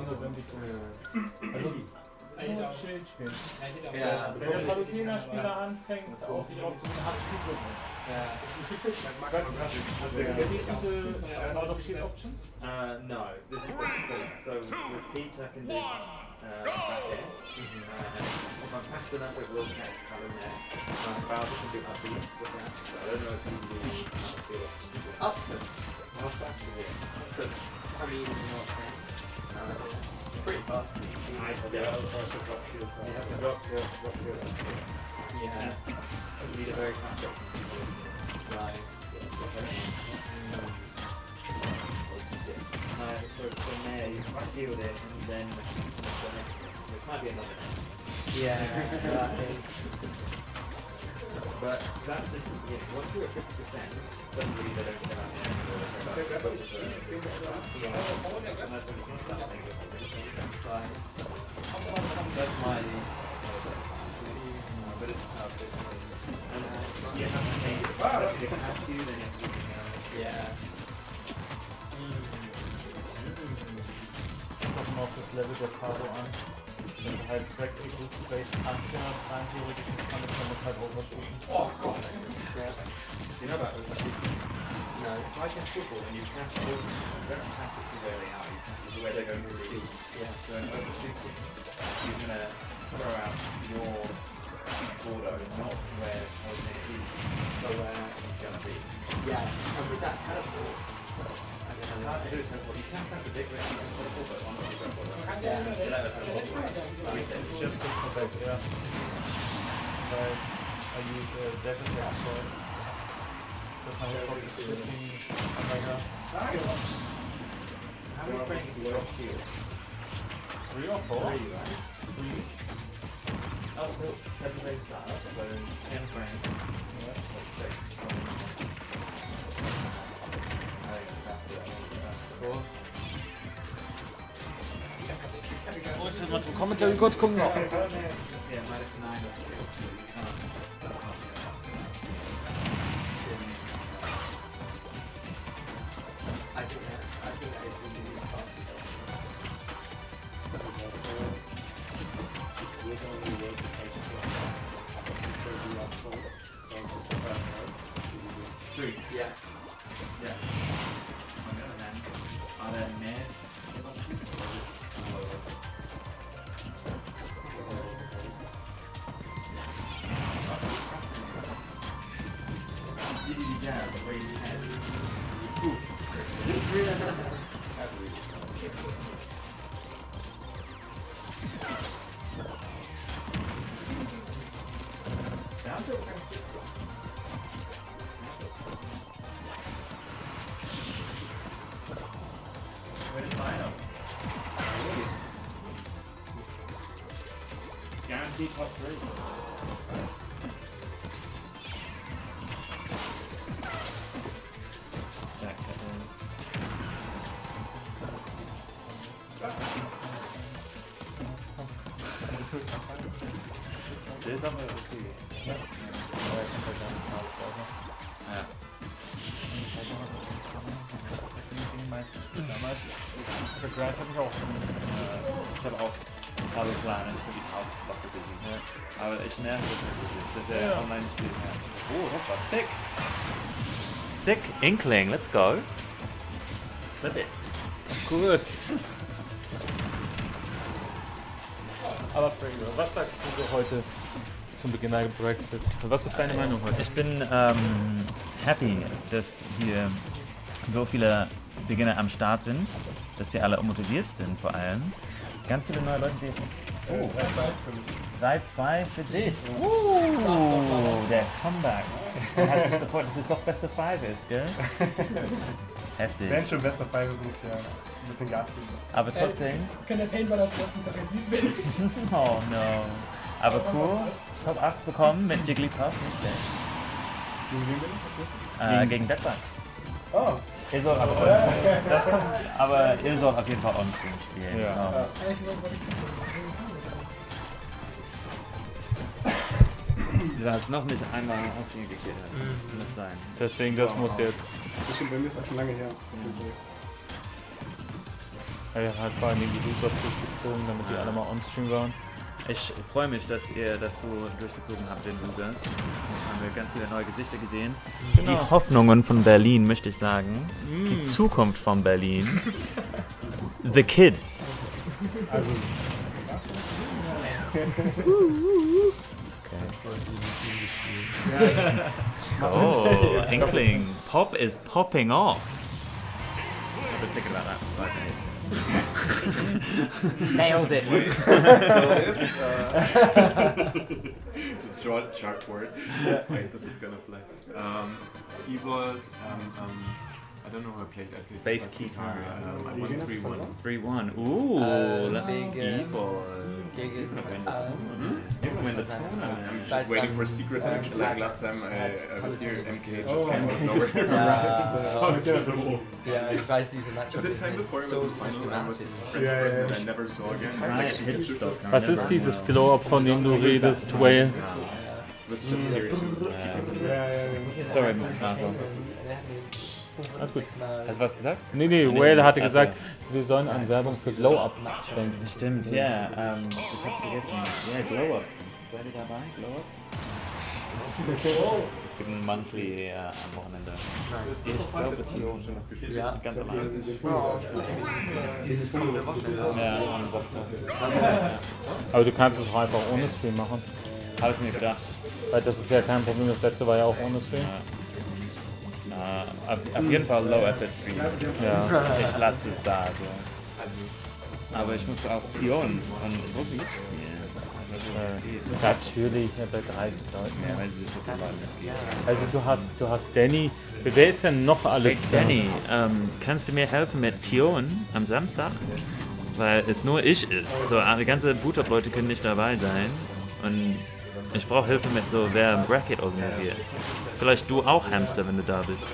andere wenn dich also Schild spielen. Ja. Wenn der Palutena-Spieler anfängt, auf dich aufzugehen, hast du Glück. Get into out of shield options? No, this is the thing. So with Peach I can do back air. If I'm fast enough it will catch Callum there. Bowser can do up beats with that. So I don't know if you can do shield options. Upton? How fast is it? Upton. I mean, not pretty fast. I have to drop shield. You have to drop shield. Yeah. You need a very fast drop. Right. So from there you shield it and then the next, it might be another net. Yeah, right. But that's just, once you're at 50%, suddenly they don't get out there. That's my... but it's tough. And you have to change it. If it has to, then you have to do it. Yeah. Kommt mal auf das Level der Karo an. Wenn du halt Track Equal Space anfährst, rein theoretisch nicht kann, dann muss halt overshooten. Oh god. You know about overshooting? No. Like in football, when you pass the ball, you don't pass it too early out, you pass it the way they're going really deep. Yeah. So in overshooting, you're going to throw out your border, not where it is, so where it's going to be. Yeah, and with that teleport, It's hard to do teleport. You can have a big range of teleport, but honestly, teleport. It's just perfekt, ja. Weil I use definitely upgrade. Das heißt, ich glaube, Shipping Omega. How many frames do you drop shield? 3 or 4? 3, right? 3. Oh, so 7 frames start, so 10 frames. Yeah. That's 6. Oh, ich will mal zum Kommentar kurz gucken noch. Yeah, minus 9. I think that is really fast. True. Yeah. Yeah. On the other hand, are there mares? Did you jab the way you had? Guaranteed top 3. Der ist aber okay. Ja. Damals, für Grass habe ich auch. Ich habe auch Pablo Planes für die Hauptwaffe besiegt. Ja. Aber ich nerv das ist ja online spielt. Oh, das war sick. Sick Inkling, let's go. Flip it. Cool ist. Aber Fraser, was sagst du so heute zum Beginn der Brexit? Was ist deine Meinung heute? Ich bin happy, dass hier so viele Beginner am Start sind, dass die alle motiviert sind vor allem. Ganz viele neue Leute, die... Oh, 3-2 für dich. Der Comeback. Er hat sich gefreut, dass es doch beste 5 ist, gell? Heftig. Wenn schon bester 5 ist, muss ja ein bisschen Gas geben. Aber trotzdem... Ich kann der Paintball auf letzten Tag nicht bin. Oh no. Aber cool, Top 8 bekommen mit Jigglypuff, nicht schlecht. Gegen wen bin ich? Gegen Deadline. Oh. Ihr sollt aber ihr sollt auf jeden Fall on-stream spielen. Ja. Genau. Du hast noch nicht einmal on-stream gekillt. Muss sein. Deswegen, das muss jetzt. Das stimmt, bei mir ist auch schon lange her. Er hat halt vor allem die Losers durchgezogen, damit die alle mal on-stream waren. Ich freue mich, dass ihr das so durchgezogen habt, den Losers. Jetzt haben wir ganz viele neue Gesichter gesehen. Genau. Die Hoffnungen von Berlin, möchte ich sagen. Die Zukunft von Berlin. The Kids. Also, Oh, Inkling. Pop is popping off. Nailed it. Chalkboard. Wait, this is gonna fly. Evolved. I don't know who I played. Bass guitar. I won 3-1. 3-1. Ooh, Gegen Just waiting for a secret match. Like last time I was here, MK just came out of nowhere. Ja, ich weiß diese Matchup The time before it was so a final, I was this systematisch. French person that I never saw again. Was ist dieses Glow-Up, von dem du redest, Whale? It was just serious. Sorry, Marco. Alles gut. Hast du was gesagt? Nee, Whale hatte gesagt, wir sollen an Werbung für Glow-Up denken. Stimmt, ja. Ich hab's vergessen. Ja, Glow Up. Seid ihr dabei? Glow Up? Es gibt ein Monthly am Wochenende. Ich glaube, Tio schon was gespielt. Ja. Ganz allein. Dieses coole Wochenende. Ja, am Samstag. Aber du kannst es auch einfach ohne Stream machen. Habe ich mir gedacht. Weil das ist ja kein Problem, das letzte war ja auch ohne Stream. Auf jeden Fall Low Effort Stream. Ja. Ich lasse das da. Also. Aber ich muss auch Tion und Rosi spielen. Natürlich, ja, bei 30 Leuten. Ja, weil sie so viel Leute mitgehen. Also du hast Danny. Wer ist denn noch alles Hey da? Danny, kannst du mir helfen mit Tion am Samstag? Weil es nur ich ist. So, die ganze Boot-Up-Leute können nicht dabei sein. Und ich brauche Hilfe mit so, wer ein Bracket organisiert. Vielleicht du auch, Hamster, wenn du da bist.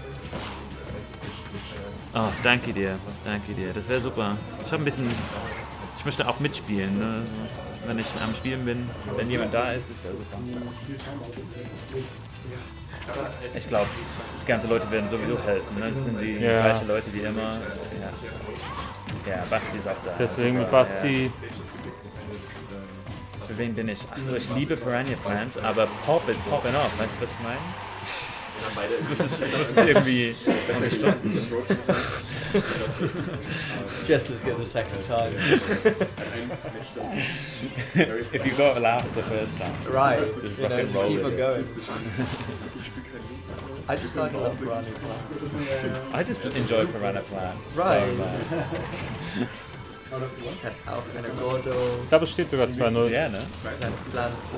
Oh, danke dir. Danke dir. Das wäre super. Ich möchte auch mitspielen, ne? Wenn ich am Spielen bin. Wenn jemand da ist, das wäre super. Ich glaube, die ganzen Leute werden sowieso helfen. Ne? Das sind die gleichen Leute, die immer. Ja, Basti ist auch da. Deswegen Super, Basti. Für wen bin ich? Achso, ich liebe Piranha Plants, aber Pop ist popping off. Weißt du, was ich meine? Das ist irgendwie stutzen. Just as good the second time. If you got laughed the first time. Right, just you know, fucking just roll keep with on it. going. I just like love Piranha Plants. I just enjoy Piranha Plants. Right. So much. Hat auch eine Gordo, Ich glaube, es steht sogar 2-0. Ja, ne? seine Pflanze.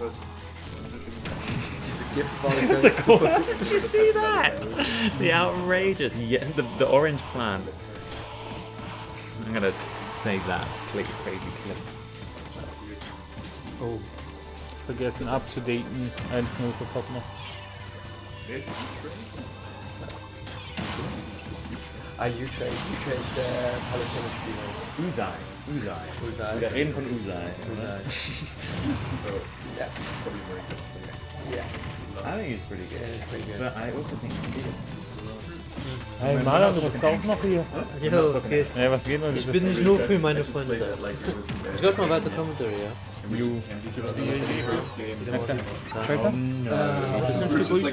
Diese Giftwolke. Did you see that? The outrageous, the orange plant. I'm gonna save that crazy clip. Oh. Vergessen abzudaten. 1-0 für Pop noch. You trade Palatine Spieler. Usai. Wir reden von Usai. oder? Yeah. Yeah. I think he's pretty good. Yeah, it's pretty good. But I also think he's good. Hey Marlon, du bist auch noch hier. Jo, was geht? Ja, was geht noch? Ich bin nicht nur für meine Freunde da. Ich lasse mal weiter Commentary, ja? Weiter? Bisschen viel ruhig.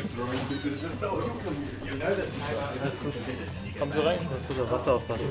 Komm so rein. Ich muss kurz auf Wasser aufpassen.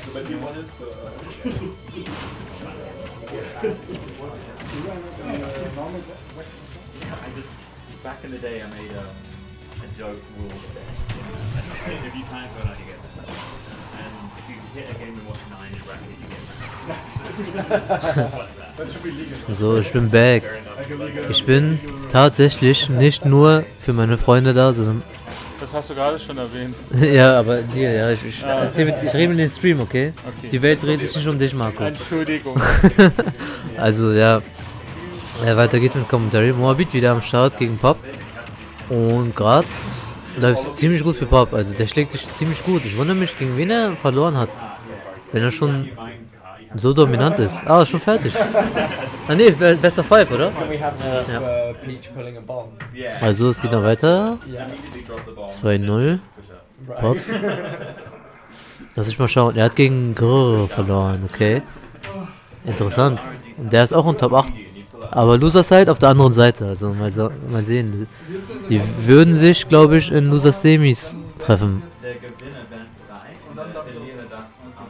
Back in the day, I made a joke rule. I played a few times when I get that. And if you hit a game in what 9 in bracket, you get that. So, ich bin back. Ich bin tatsächlich nicht nur für meine Freunde da, sondern. Das hast du gerade schon erwähnt. Ja, aber dir, ja. Ich rede mit dem Stream, okay? Die Welt dreht sich nicht um dich, Marco. Entschuldigung. Also, ja. Weiter geht's mit Commentary. Moabit wieder am Start gegen Pop. Und gerade läuft es ziemlich gut für Pop. Also, der schlägt sich ziemlich gut. Ich wundere mich, gegen wen er verloren hat. Wenn er schon so dominant ist. Ah, ist schon fertig. Ah, ne, Best of 5, oder? Can we have Peach pulling a bomb? Also, es geht noch weiter. 2-0. Pop. Lass ich mal schauen. Er hat gegen Grrr verloren, okay. Interessant. Und der ist auch in Top 8. Aber Loser Side auf der anderen Seite. Also mal sehen. Die würden sich, glaube ich, in Loser Semis treffen. Der Gewinner Band 3 und dann der Verlierer das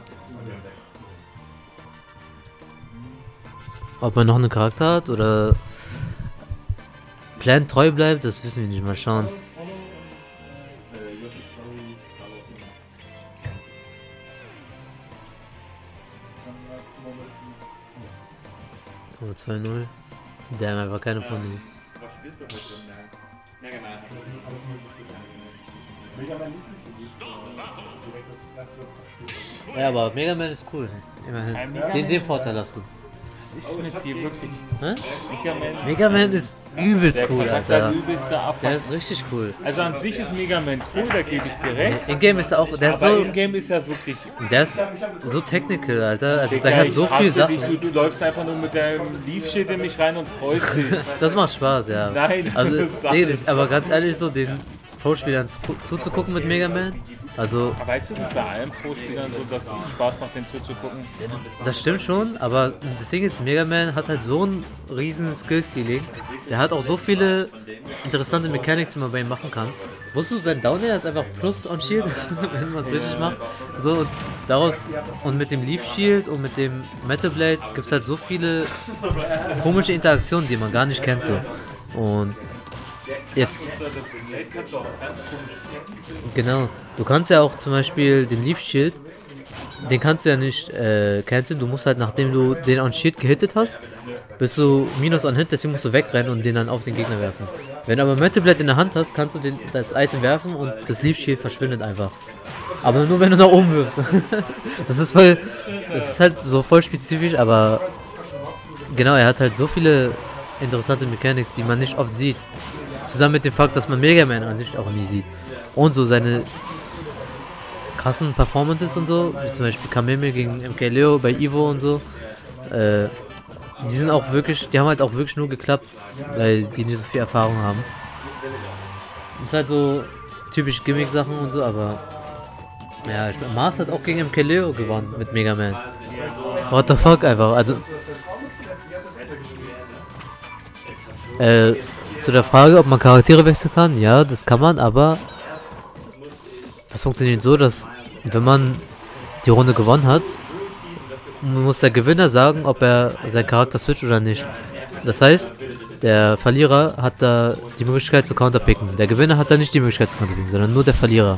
Ob man noch einen Charakter hat oder Plan treu bleibt, das wissen wir nicht. Mal schauen. Oh, 2-0. Der hat einfach keine von denen. Was spielst du heute in der Mega Man? Mega Man lief nicht so gut. Direkt das erste. Ja, aber Mega Man ist cool. Immerhin. Den Vorteil hast du. Was ist mit dir wirklich? Hä? Mega Man? Mega Man ist übelst cool, Charakter Alter. ist übelster Abfuck. Der ist richtig cool. Also an sich ist Mega Man cool, da gebe ich dir recht. In-game ist er auch, der ist Aber so, in-game ist er wirklich... der ist so technical, Alter. Also der Digga, hat ich so viel hasse Sachen. dich, du läufst einfach nur mit deinem Leaf-Shit in mich rein und freust dich. Das macht Spaß, ja. Nein, Also, das ist nee, das, aber ganz ehrlich, so den Pro-Spielern zuzugucken mit Mega Man. Also, Aber ist es nicht bei allen Pro-Spielern so, dass es Spaß macht, den zuzugucken? das stimmt schon, aber das Ding ist, Mega Man hat halt so einen riesen Skill-Stealing. Der hat auch so viele interessante Mechanics, die man bei ihm machen kann. Wusstest du, sein Down Air ist einfach Plus on Shield, wenn man es richtig macht. So, und daraus, und mit dem Leaf Shield und mit dem Metal Blade gibt es halt so viele komische Interaktionen, die man gar nicht kennt. So. Und jetzt. Genau. Du kannst ja auch zum Beispiel den Leaf Shield, den kannst du ja nicht canceln. Du musst halt, nachdem du den on Shield gehittet hast, bist du minus on Hit, deswegen musst du wegrennen und den dann auf den Gegner werfen. Wenn du aber Metal Blade in der Hand hast, kannst du das Item werfen und das Leaf Shield verschwindet einfach. Aber nur wenn du nach oben wirfst. Das ist halt so voll spezifisch, aber genau, er hat halt so viele interessante Mechanics, die man nicht oft sieht. Zusammen mit dem Fakt, dass man Mega Man an sich auch nie sieht. Und so seine krassen Performances und so, wie zum Beispiel Kameme gegen MK Leo bei Evo und so. Die sind auch wirklich, die haben halt auch wirklich nur geklappt, weil sie nicht so viel Erfahrung haben. Das ist halt so typisch Gimmick-Sachen und so, aber ja, Mars hat auch gegen MK Leo gewonnen mit Mega Man. What the fuck einfach, also zu der Frage, ob man Charaktere wechseln kann, ja, das kann man, aber das funktioniert so, dass wenn man die Runde gewonnen hat, muss der Gewinner sagen, ob er seinen Charakter switcht oder nicht. Das heißt, der Verlierer hat da die Möglichkeit zu counterpicken. Der Gewinner hat da nicht die Möglichkeit zu counterpicken, sondern nur der Verlierer.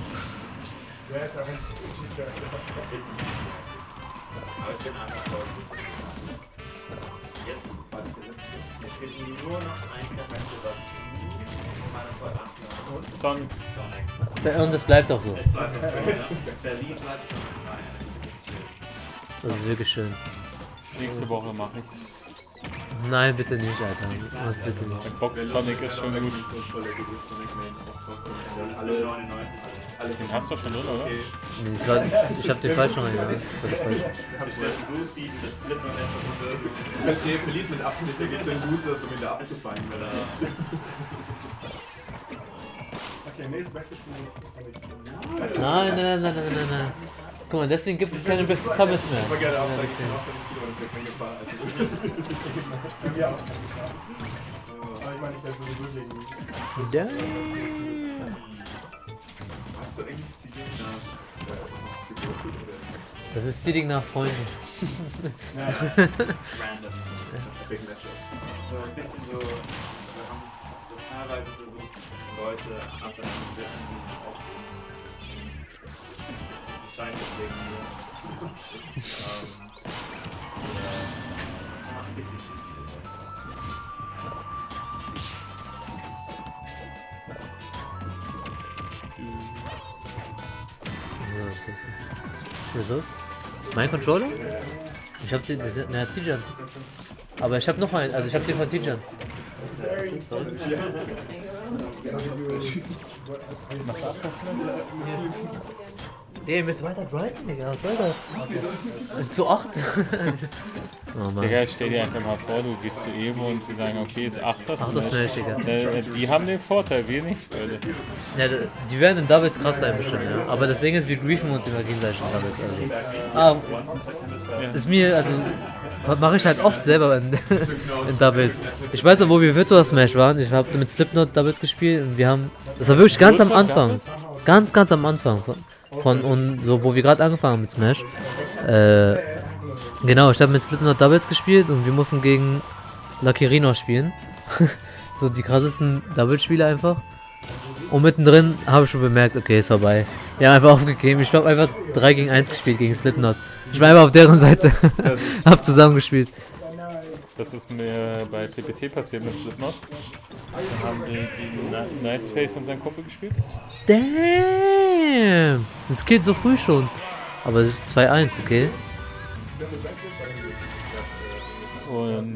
Sonic. Und das bleibt auch so. Das ist wirklich schön. Nächste Woche mache ich's. Nein, bitte nicht, Alter. Was bitte nicht. Der Box Sonic ist schon gut. Den hast du schon drin, oder? Nee, ich hab den falschen reingegangen. Der verliert mit Absicht, der geht so in den Booster, um ihn da abzufangen. Okay, nächstes Wechselspiel ist Sonic. Nein. Guck mal, deswegen gibt es keine Best Summits mehr. Ich gerne aufzeigen, dass er keine Gefahr ist. Bei mir auch keine Gefahr. Aber ich meine, ich werde sowieso gegen. Ja. Hast du eigentlich die Gegner gewürfelt oder? Das ist Seeding nach Freunden. Random. Big Matchup. So ein bisschen so, wir haben so teilweise versucht, Leute auseinanderzusetzen, die aufgeben. Das scheint deswegen nur. Macht ein bisschen viel. Wieso? Mein Controller? Ich hab den, na, Tijan. Aber ich hab noch einen, also ich hab den von Tijan. Ihr müsst weiter grinden, Digga, was soll das? Zu 8. Oh Mann. Digga, stell dir einfach mal vor, du gehst zu Evo und sie sagen, okay, ist 8 das Ach, das Smash, Digga. Die haben den Vorteil, wir nicht, Leute. Ja, die werden in Doubles krass sein bestimmt, ja. Aber das Ding ist, wir griefen uns immer gegenseitig in Doubles, also. Ist mir, also, mache ich halt oft selber in Doubles. Ich weiß noch, wo wir Virtua Smash waren, ich habe mit Slipknot Doubles gespielt und wir haben, das war wirklich ganz am Anfang. Ganz am Anfang von und so, wo wir gerade angefangen haben mit Smash. Genau, ich habe mit Slipknot Doubles gespielt und wir mussten gegen Lucky Rhino spielen. So die krassesten Doubles-Spiele einfach. Und mittendrin habe ich schon bemerkt, okay, ist vorbei. Wir haben einfach aufgegeben. Ich habe einfach 3 gegen 1 gespielt gegen Slipknot. Ich war einfach auf deren Seite. Hab zusammen gespielt. Das ist mir bei PPT passiert mit Slipknot. Da haben die gegen Niceface und seinen Kumpel gespielt. Damn! Das geht so früh schon. Aber es ist 2-1, okay? Und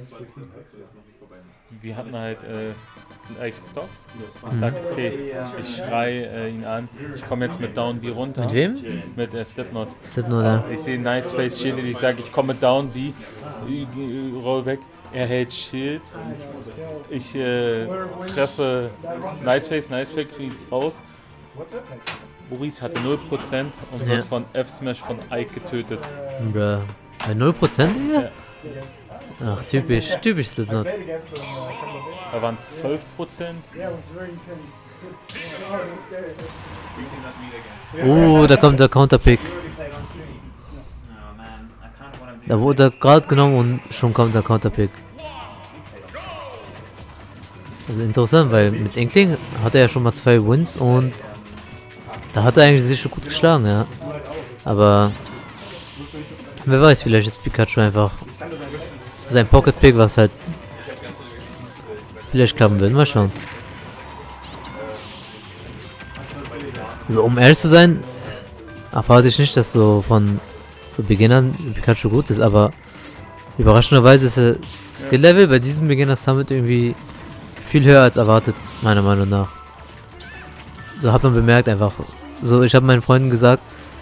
wir hatten halt gleiche Stocks. Ich dachte, okay, ich schreie ihn an. Ich komme jetzt mit Down B runter. Mit wem? Mit Slipknot. Slipknot, ja. Ich sehe Niceface Shield, ich sage, ich komme mit Down B, roll weg. Er hält Shield. Ich treffe Niceface fliegt raus. Boris hatte 0% und wird von F-Smash von Ike getötet. Bruh. Bei 0%, Digga? Ja. Ach, typisch Slipknot. Da waren es 12%. Da kommt der Counterpick. Da wurde er gerade genommen und schon kommt der Counterpick. Also interessant, weil mit Inkling hat er ja schon mal 2 Wins und da hat er eigentlich sich schon gut geschlagen, ja. Aber wer weiß, vielleicht ist Pikachu einfach sein Pocket Pick, was halt vielleicht klappen wird. Mal schauen. Also um ehrlich zu sein, erwarte ich nicht, dass so von so Beginnern Pikachu gut ist, aber überraschenderweise ist der Skill-Level bei diesem Beginner Summit irgendwie viel höher als erwartet, meiner Meinung nach. So hat man bemerkt einfach. So, ich habe meinen Freunden gesagt,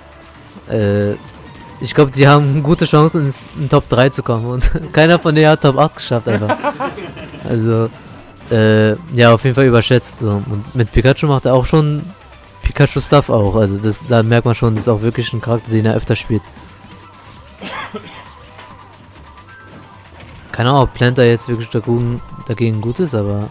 ich glaube, die haben gute Chancen in Top 3 zu kommen und keiner von denen hat Top 8 geschafft einfach. Also, ja, auf jeden Fall überschätzt. So. Und mit Pikachu macht er auch schon Pikachu-Stuff auch. Also da merkt man schon, das ist auch wirklich ein Charakter, den er öfter spielt. Keine Ahnung, ob Planter jetzt wirklich dagegen gut ist, aber...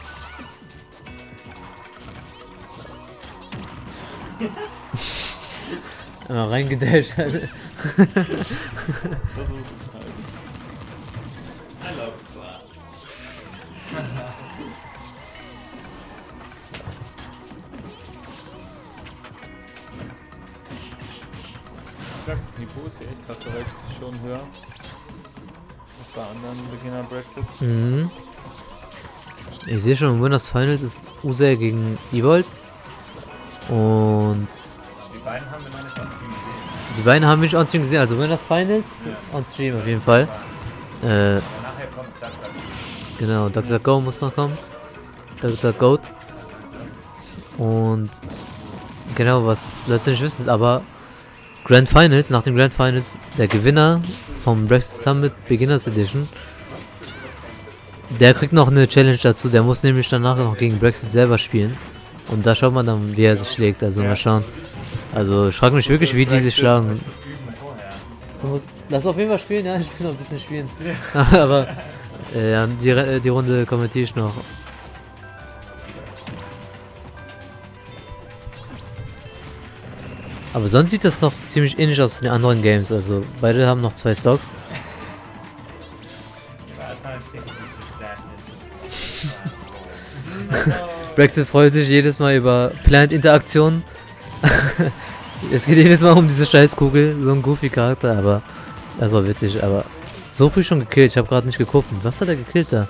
Einmal reingedasht. Das ist es halt. Ich sag, das Niveau ist hier echt, hast du recht, schon höher als bei anderen Beginner-Brexits. Mhm. Ich sehe schon, im Winners Finals ist User gegen Evolt. Und die beiden haben mich on Stream gesehen, also Winners Finals on Stream auf jeden Fall. Genau, Dr. Go muss noch kommen. Dr. Goat. Und genau, was Leute nicht wissen, ist aber Grand Finals, nach den Grand Finals, der Gewinner vom Brexit Summit Beginners Edition, der kriegt noch eine Challenge dazu, der muss nämlich danach noch gegen Brexit selber spielen. Und da schaut man dann, wie er sich schlägt, also mal schauen. Also ich frage mich wirklich, wie die sich schlagen. Lass auf jeden Fall spielen, ja, ich will noch ein bisschen spielen. Aber ja, die Runde kommentiere ich noch. Aber sonst sieht das noch ziemlich ähnlich aus zu den anderen Games, also beide haben noch 2 Stocks. Brexit freut sich jedes Mal über Plant-Interaktionen. Es geht jedes Mal um diese Scheißkugel, so ein Goofy-Charakter, aber das war witzig, aber so früh schon gekillt, ich habe gerade nicht geguckt. Was hat er gekillt da?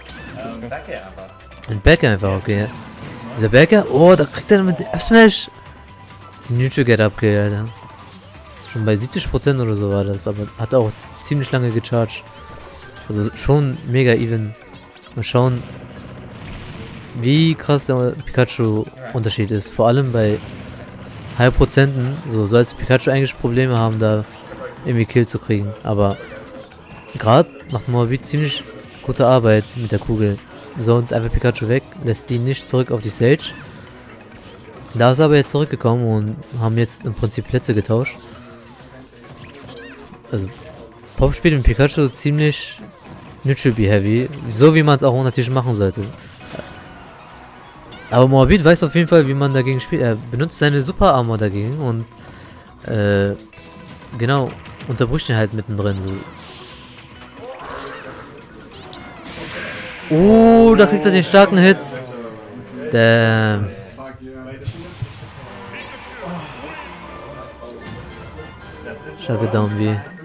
Ein Bäcker einfach, okay. Dieser Bäcker, oh, da kriegt er mit F-Smash die Neutral Get-Up Kill, Alter. Schon bei 70% oder so war das, aber hat auch ziemlich lange gecharged. Also schon mega even. Mal schauen, wie krass der Pikachu-Unterschied ist. Vor allem bei Heilprozenten. So sollte Pikachu eigentlich Probleme haben, da irgendwie Kill zu kriegen. Aber gerade macht Moabit ziemlich gute Arbeit mit der Kugel. Zont einfach Pikachu weg, lässt ihn nicht zurück auf die Stage. Da ist er aber jetzt zurückgekommen und haben jetzt im Prinzip Plätze getauscht. Also Pop spielt mit Pikachu ziemlich Neutral Be Heavy, so wie man es auch natürlich machen sollte. Aber Moabit weiß auf jeden Fall, wie man dagegen spielt. Er benutzt seine Super Armor dagegen und genau, unterbricht ihn halt mittendrin so. Oh, da kriegt er den starken Hit. Damn. Starke Down B.